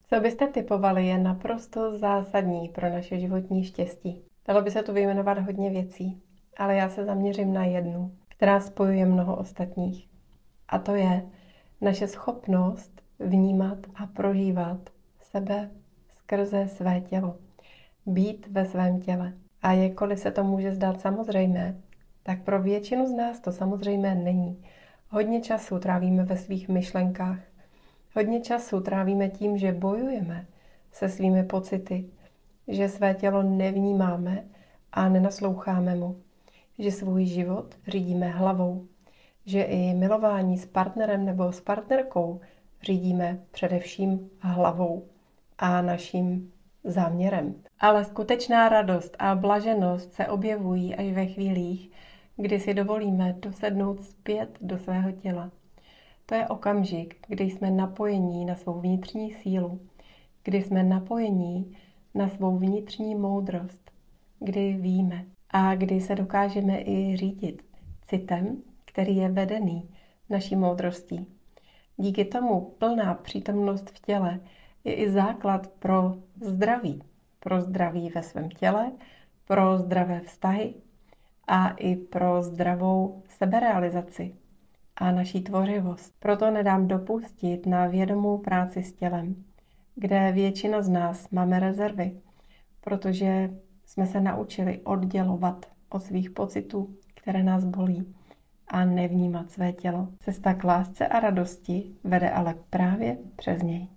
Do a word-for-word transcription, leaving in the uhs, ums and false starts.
Co byste typovali je naprosto zásadní pro naše životní štěstí. Dalo by se tu vyjmenovat hodně věcí, ale já se zaměřím na jednu, která spojuje mnoho ostatních. A to je naše schopnost vnímat a prožívat sebe skrze své tělo. Být ve svém těle. A jakkoliv se to může zdát samozřejmé, tak pro většinu z nás to samozřejmé není. Hodně času trávíme ve svých myšlenkách. Hodně času trávíme tím, že bojujeme se svými pocity, že své tělo nevnímáme a nenasloucháme mu, že svůj život řídíme hlavou, že i milování s partnerem nebo s partnerkou řídíme především hlavou a naším záměrem. Ale skutečná radost a blaženost se objevují až ve chvílích, kdy si dovolíme dosednout zpět do svého těla. To je okamžik, kdy jsme napojení na svou vnitřní sílu, kdy jsme napojení na svou vnitřní moudrost, kdy víme a kdy se dokážeme i řídit citem, který je vedený naší moudrostí. Díky tomu plná přítomnost v těle je i základ pro zdraví. Pro zdraví ve svém těle, pro zdravé vztahy a i pro zdravou seberealizaci a naší tvořivost. Proto nedám dopustit na vědomou práci s tělem, kde většina z nás máme rezervy, protože jsme se naučili oddělovat od svých pocitů, které nás bolí, a nevnímat své tělo. Cesta k lásce a radosti vede ale právě přes něj.